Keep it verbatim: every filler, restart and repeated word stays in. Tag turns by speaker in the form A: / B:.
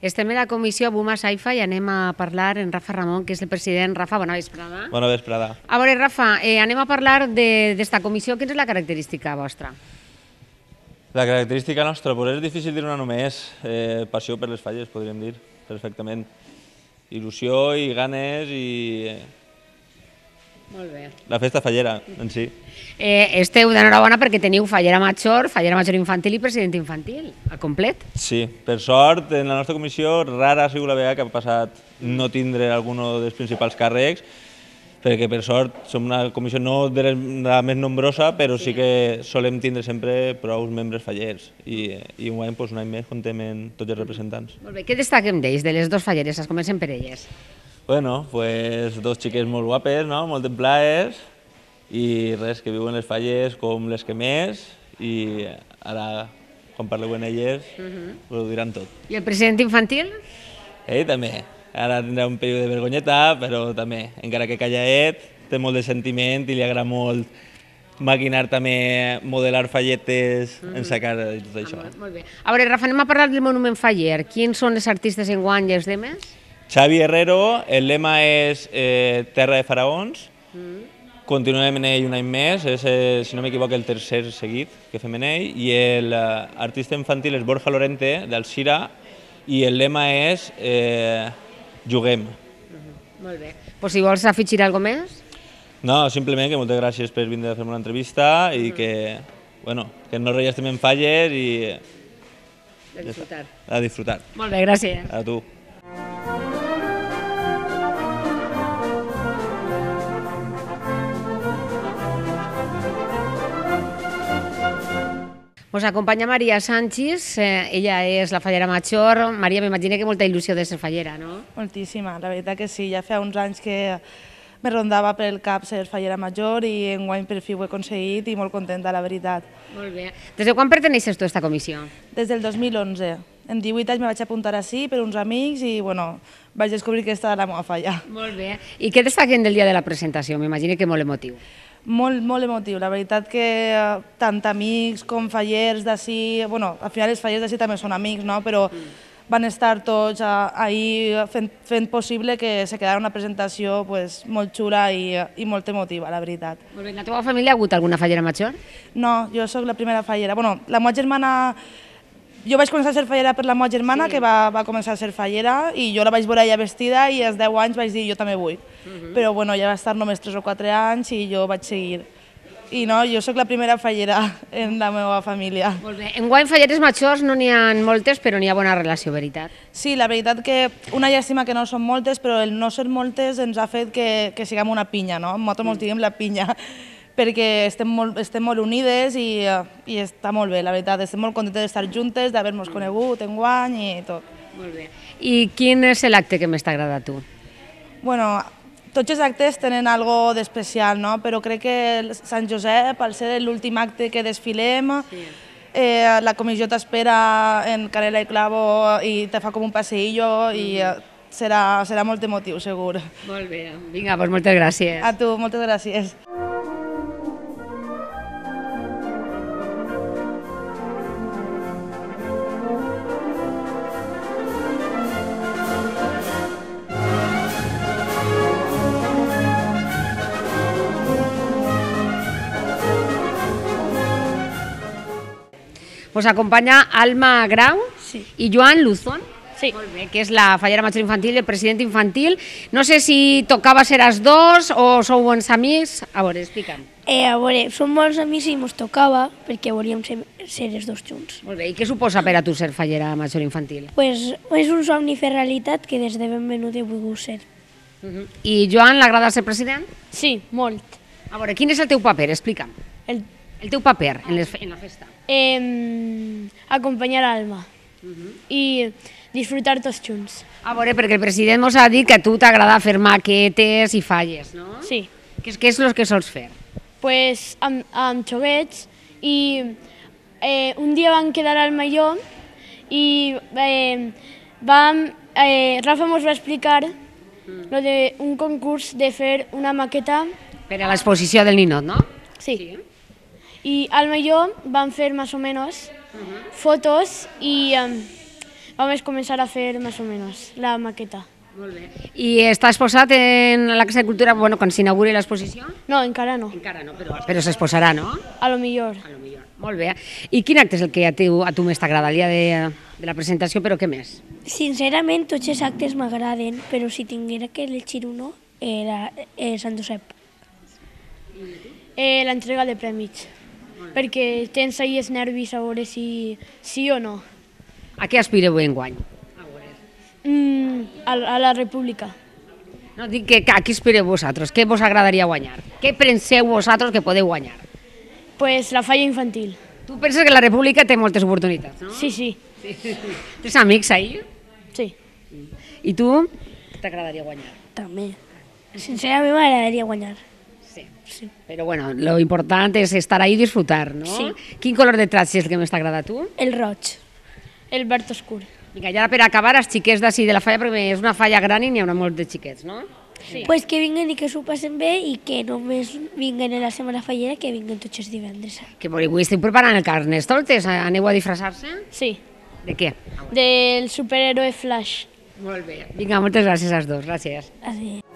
A: Estem a la comissió Buma Saifa i anem a parlar amb Rafa Ramon, que és el president. Rafa, bona vesprada.
B: Bona vesprada.
A: A veure, Rafa, eh, anem a parlar d'esta comissió. Quina és la característica vostra?
B: La característica nostra, pues és difícil dir-ne només. Eh, passió per les falles, podríem dir, perfectament. Il·lusió i ganes i...
A: Molt bé.
B: La festa fallera, en si.
A: Eh, esteu d'enhorabona perquè teniu fallera major, fallera major infantil i president infantil, al complet.
B: Sí, per sort, en la nostra comissió rara ha sigut la vegada que ha passat no tindre algun dels principals càrrecs, perquè per sort som una comissió no de la més nombrosa, però sí que solem tindre sempre prou membres fallers. I, i un any, pues, un any més, contem amb tots els representants.
A: Molt bé. Què destaquem d'ells, de les dues falleres? Comencem per elles.
B: Bueno, pues dos xiques molt guapes, no? Molt templades, i res, que viuen les falles com les que més, i ara, quan parleu amb elles, ho diran tot.
A: I el president infantil?
B: Ell també. Ara tindrà un període de vergonyeta, però també, encara que callaet, té molt de sentiment i li agrada molt maquinar també, modelar falletes, ensacar i tot això.
A: Molt bé. A veure, Rafa, anem a parlar del monument faller. Quins són els artistes enguany i els demés?
B: Xavi Herrero, el lema és eh, Terra de Faraons, continuem en ell un any més, és, eh, si no m'equivoco, el tercer seguit que fem en ell, i l'artista infantil és Borja Lorente, d'Alcira, i el lema és eh, Juguem.
A: Molt bé. Pues si vols afegir alguna cosa més?
B: No, simplement que moltes gràcies per vindre a fer una entrevista i que, bueno, que no regestem en falles i...
A: A disfrutar.
B: A disfrutar.
A: Molt bé, gràcies.
B: A tu.
A: Us acompanya Maria Sánchez, eh, ella és la fallera major. Maria, m'imagino que molta il·lusió de ser fallera, no?
C: Moltíssima, la veritat que sí. Ja fa uns anys que me rondava pel cap ser fallera major i enguany per fi ho he aconseguit i molt contenta, la veritat.
A: Molt bé. Des de quan perteneixes tu a aquesta comissió?
C: Des del dos mil onze. En divuit anys me vaig apuntar així per uns amics i bueno, vaig descobrir que aquesta era la meva falla.
A: Molt bé. I què destaquen del dia de la presentació? M'imagino que molt emotiu.
C: Molt, molt emotiu. La veritat que eh, tant amics com fallers d'ací, bueno, al final els fallers d'ací també són amics, no? Però mm. van estar tots eh, ahir fent, fent possible que se quedara una presentació pues, molt xula i, i molt emotiva, la veritat.
A: Molt bé. En la teva família ha hagut alguna fallera major?
C: No, jo sóc la primera fallera. Bueno, la meva germana... Jo vaig començar a ser fallera per la meva germana, sí. que va, va començar a ser fallera, i jo la vaig veure ella vestida i als deu anys vaig dir jo també vull. Uh -huh. Però bueno, ja va estar només tres o quatre anys i jo vaig seguir. I no, jo sóc la primera fallera en la meva família. Molt
A: bé. Enguany falleres majors no n'hi ha moltes, però n'hi ha bona relació, veritat?
C: Sí, la veritat que una llàstima que no són moltes, però el no ser moltes ens ha fet que, que siguem una pinya, no? Nosaltres ens diguem la pinya, perquè estem molt, estem molt unides i, i està molt bé, la veritat. Estem molt contentes d'estar juntes, d'haver-nos conegut enguany i tot.
A: Molt bé. I quin és l'acte que més t'agrada a tu?
C: Bueno, tots els actes tenen algo d'especial, no? Però crec que Sant Josep, al ser l'últim acte que desfilem, sí. eh, la comissió t'espera en canela i clavo i te fa com un passeillo i mm. serà, serà molt emotiu, segur.
A: Molt bé. Vinga, doncs moltes gràcies.
C: A tu, moltes gràcies.
A: Us acompanya Alma Grau
D: sí.
A: i Joan Luzón,
D: sí.
A: Molt bé, que és la fallera major infantil i el president infantil. No sé si tocava ser els dos o sou bons amics. A veure, explica'm.
D: Eh, a veure, som molts amics i ens tocava perquè volíem ser, ser els dos junts.
A: Molt bé, i què suposa per a tu ser fallera major infantil?
D: Pues, és un somni fer realitat que des de ben menut he volgut ser.
A: Uh -huh. I Joan, l'agrada ser president?
D: Sí, molt.
A: A veure, quin és el teu paper? Explica'm.
D: El
A: El teu paper en, les, en la festa?
D: Eh, acompanyar Alma uh -huh. i disfrutar tots junts.
A: A veure, perquè el president ens ha dit que a tu t'agrada fer maquetes i falles, no?
D: Sí.
A: Què, què és el que sols fer?
D: Pues amb, amb xoguets i eh, un dia vam quedar Alma i jo i eh, vam, eh, Rafa ens va explicar mm. lo de un concurs de fer una maqueta.
A: Per a l'exposició del ninot, no?
D: Sí. sí. I Alma i jo vam fer més o menys uh -huh. fotos i um, vam començar a fer més o menys la maqueta.
A: Molt bé. I està exposat en la Casa de Cultura, bueno, quan s'inauguri l'exposició?
D: No, encara no.
A: Encara no, però, però s'exposarà, no?
D: A lo millor.
A: A lo millor. Molt bé. I quin acte és el que a tu, a tu més t'agrada, el dia de, de la presentació, però què més?
E: Sincerament, tots els actes m'agraden, però si tinguera que elegir uno, era eh, Sant Josep.
D: Eh, L'entrega de prèmits, perquè tens ahir els nervis a veure si sí o no.
A: A què aspireu enguany?
D: Mm, a, a la República.
A: No, dic que a què aspireu vosaltres? Què vos agradaria guanyar? Què penseu vosaltres que podeu guanyar?
D: Pues la falla infantil.
A: Tu penses que la República té moltes oportunitats, no?
D: Sí, sí.
A: Sí. Tens amics ahir?
D: Sí.
A: I tu? Què t'agradaria guanyar?
E: També. Sincerament m'agradaria guanyar.
A: Sí.
E: Sí.
A: Però bueno, lo important és estar ahí i disfrutar, no?
E: Sí.
A: Quin color de traig és el que més t'agrada a tu?
E: El roig.
D: El verd oscur.
A: Vinga, i ara per acabar, els xiquets d'ací de la falla, perquè és una falla gran i n'hi haurà molts de xiquets, no?
D: Sí.
E: Pues que vinguen i que s'ho passen bé i que només vinguen a la setmana fallera, que vinguen tots els divendres.
A: Que avui estic preparant el Carnestoltes, aneu a disfressar-se?
D: Sí.
A: De què?
D: Del superhéroe Flash.
A: Molt bé. Vinga, moltes gràcies als dos, gràcies.
E: Adéu.